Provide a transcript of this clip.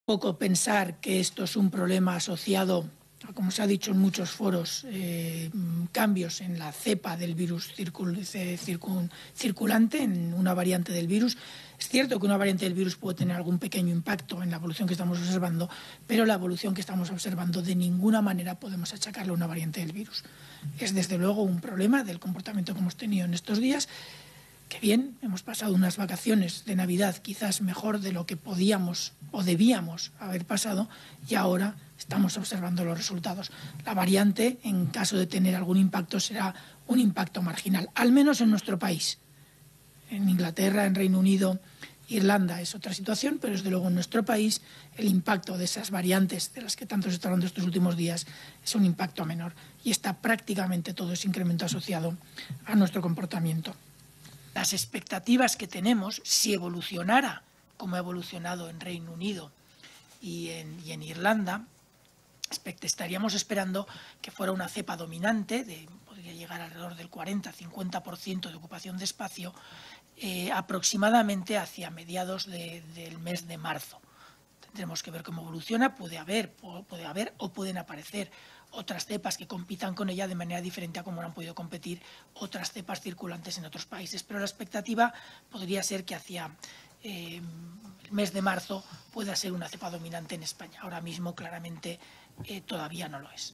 poco pensar que esto es un problema asociado, como se ha dicho en muchos foros, cambios en la cepa del virus circulante, en una variante del virus. Es cierto que una variante del virus puede tener algún pequeño impacto en la evolución que estamos observando, pero la evolución que estamos observando de ninguna manera podemos achacarle a una variante del virus. Es desde luego un problema del comportamiento que hemos tenido en estos días. Que bien, hemos pasado unas vacaciones de Navidad quizás mejor de lo que podíamos o debíamos haber pasado y ahora estamos observando los resultados. La variante, en caso de tener algún impacto, será un impacto marginal, al menos en nuestro país. En Inglaterra, en Reino Unido, Irlanda es otra situación, pero desde luego en nuestro país el impacto de esas variantes de las que tanto se está hablando estos últimos días es un impacto menor y está prácticamente todo ese incremento asociado a nuestro comportamiento. Las expectativas que tenemos, si evolucionara como ha evolucionado en Reino Unido y en Irlanda, estaríamos esperando que fuera una cepa dominante, podría llegar alrededor del 40-50% de ocupación de espacio, aproximadamente hacia mediados del mes de marzo. Tendremos que ver cómo evoluciona, puede haber o pueden aparecer otras cepas que compitan con ella de manera diferente a como han podido competir otras cepas circulantes en otros países. Pero la expectativa podría ser que hacia el mes de marzo pueda ser una cepa dominante en España. Ahora mismo claramente todavía no lo es.